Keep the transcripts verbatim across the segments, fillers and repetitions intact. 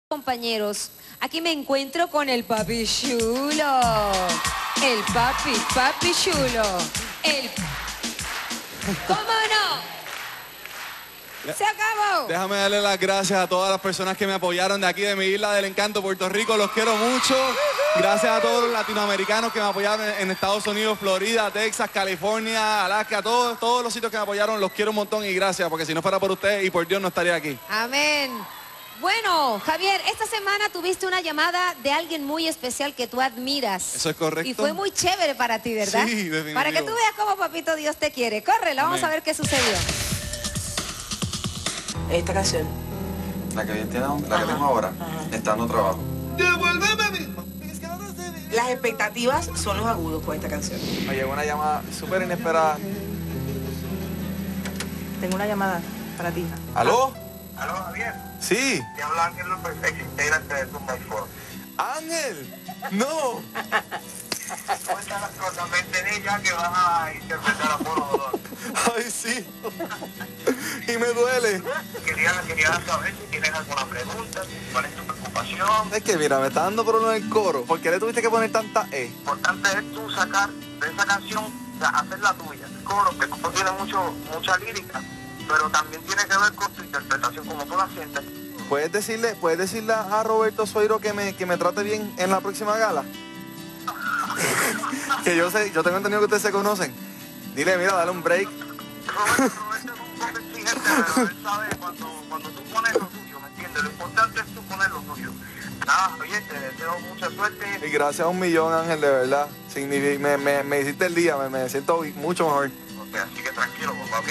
Compañeros, aquí me encuentro con el papi chulo, el papi, papi chulo, el... ¿Cómo no? ¡Se acabó! Déjame darle las gracias a todas las personas que me apoyaron de aquí, de mi isla del encanto, Puerto Rico. Los quiero mucho. Gracias a todos los latinoamericanos que me apoyaron en Estados Unidos, Florida, Texas, California, Alaska, todos, todos los sitios que me apoyaron. Los quiero un montón y gracias, porque si no fuera por ustedes y por Dios no estaría aquí. Amén. Bueno, Javier, esta semana tuviste una llamada de alguien muy especial que tú admiras. Eso es correcto. Y fue muy chévere para ti, ¿verdad? Sí, definitivo. Para que tú veas cómo papito Dios te quiere. Córrela, vamos Amén. a ver qué sucedió. Esta canción. La que bien tiene, la que tengo ahora, está dando trabajo. Las expectativas son los agudos con esta canción. Me llegó una llamada súper inesperada. Tengo una llamada para ti. ¿Aló? Aló, Javier. Sí. Te habla Ángel López, ex integrante de Two by Four. Ángel. No. ¿Cómo están las cosas? Vente de ella que vas a interpretar a Puro Dolor. Ay, sí. Y me duele. Quería, quería saber si tienes alguna pregunta, cuál es tu preocupación. Es que mira, me está dando problema el coro. ¿Por qué le tuviste que poner tanta E? Lo importante es tú sacar de esa canción, o sea, hacer la tuya. El coro, que como tiene mucho, mucha lírica, pero también tiene que ver con tu interpretación, como tú la sientes. ¿Puedes decirle, puedes decirle a Roberto Sueiro que me, que me trate bien en la próxima gala? Que yo sé, yo tengo entendido que ustedes se conocen. Dile, mira, dale un break. Roberto, Roberto es un poco exigente, pero él sabe cuando, cuando tú pones lo tuyo, ¿me entiendes? Lo importante es tú poner lo tuyo. Nada, oye, te deseo mucha suerte. Y gracias a un millón, Ángel, de verdad. Significa, me, me, me hiciste el día, me, me siento mucho mejor. Ok, así que tranquilo, papá, ¿ok?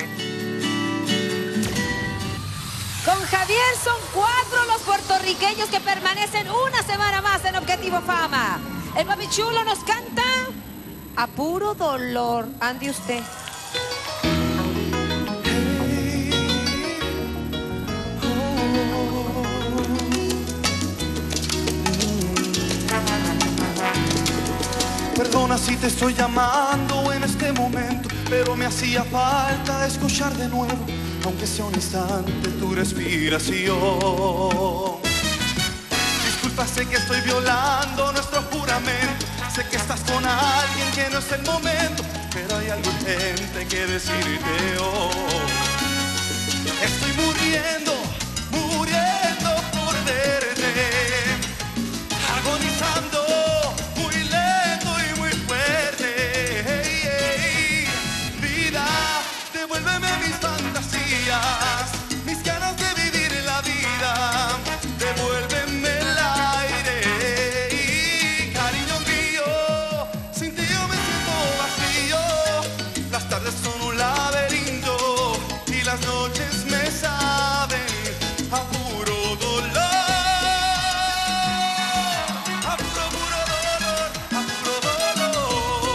Con Javier son cuatro los puertorriqueños que permanecen una semana más en Objetivo Fama. El papi chulo nos canta a puro dolor. Ande usted. Perdona si te estoy llamando en este momento, pero me hacía falta escuchar de nuevo, aunque sea un instante, tu respiración. Disculpa, sé que estoy violando nuestro juramento, sé que estás con alguien que no es el momento, pero hay algo urgente que decirte hoy. Estoy muriendo, muriendo por verte, agonizando. Mis ganas de vivir la vida, devuélveme el aire. Y cariño mío, sin ti yo me siento vacío. Las tardes son un laberinto y las noches me saben a puro dolor. A puro, puro dolor, a puro dolor.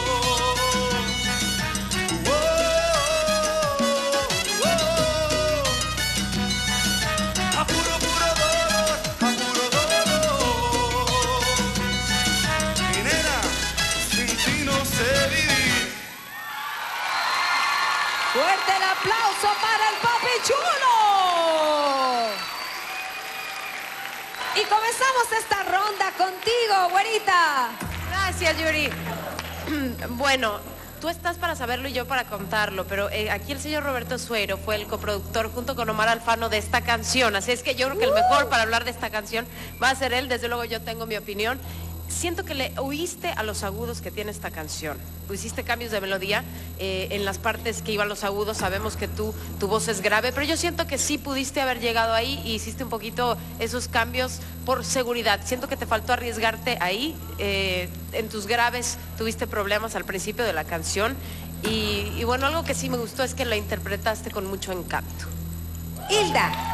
Fuerte el aplauso para el papi chulo. Y comenzamos esta ronda contigo, güerita. Gracias, Yuri. Bueno, tú estás para saberlo y yo para contarlo, pero eh, aquí el señor Roberto Sueiro fue el coproductor junto con Omar Alfano de esta canción, así es que yo creo que el mejor para hablar de esta canción va a ser él. Desde luego yo tengo mi opinión. Siento que le huiste a los agudos que tiene esta canción. Hiciste cambios de melodía eh, en las partes que iban los agudos. Sabemos que tú, tu voz es grave, pero yo siento que sí pudiste haber llegado ahí y hiciste un poquito esos cambios por seguridad. Siento que te faltó arriesgarte ahí. Eh, en tus graves tuviste problemas al principio de la canción. Y, y bueno, algo que sí me gustó es que la interpretaste con mucho encanto. Hilda.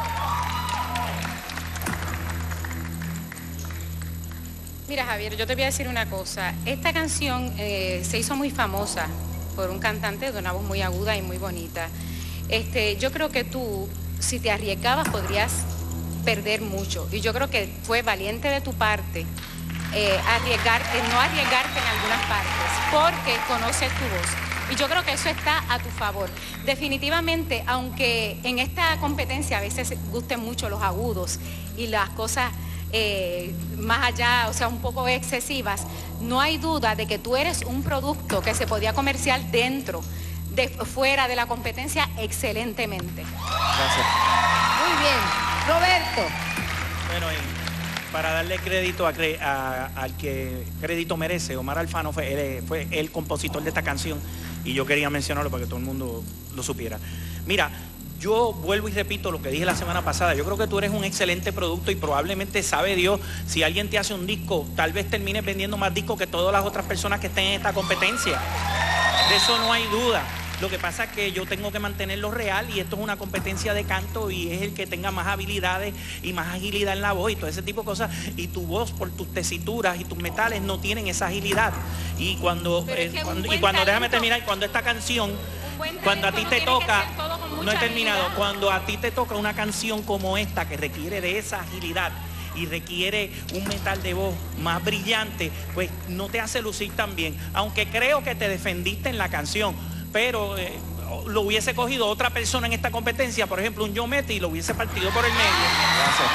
Mira, Javier, yo te voy a decir una cosa. Esta canción eh, se hizo muy famosa por un cantante de una voz muy aguda y muy bonita. Este, yo creo que tú, si te arriesgabas, podrías perder mucho. Y yo creo que fue valiente de tu parte eh, arriesgarte, no arriesgarte en algunas partes, porque conoces tu voz. Y yo creo que eso está a tu favor. Definitivamente, aunque en esta competencia a veces gusten mucho los agudos y las cosas eh, más allá, o sea, un poco excesivas, no hay duda de que tú eres un producto que se podía comerciar dentro, de, fuera de la competencia excelentemente. Gracias. Muy bien. Roberto. Bueno, y para darle crédito a, a, al que crédito merece, Omar Alfano fue él, fue el compositor de esta canción y yo quería mencionarlo para que todo el mundo lo supiera. Mira, yo vuelvo y repito lo que dije la semana pasada, yo creo que tú eres un excelente producto y probablemente sabe Dios, si alguien te hace un disco, tal vez termines vendiendo más discos que todas las otras personas que estén en esta competencia. De eso no hay duda. Lo que pasa es que yo tengo que mantenerlo real y esto es una competencia de canto y es el que tenga más habilidades y más agilidad en la voz y todo ese tipo de cosas. Y tu voz, por tus tesituras y tus metales, no tienen esa agilidad. Y cuando, eh, cuando, y cuando déjame terminar, cuando esta canción, cuando a ti te toca, no he terminado, cuando a ti te toca una canción como esta que requiere de esa agilidad y requiere un metal de voz más brillante, pues no te hace lucir tan bien. Aunque creo que te defendiste en la canción, pero eh, lo hubiese cogido otra persona en esta competencia, por ejemplo un John Metty, y lo hubiese partido por el medio. Gracias.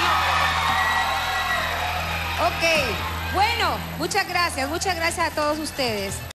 Ok. Bueno, muchas gracias. Muchas gracias a todos ustedes.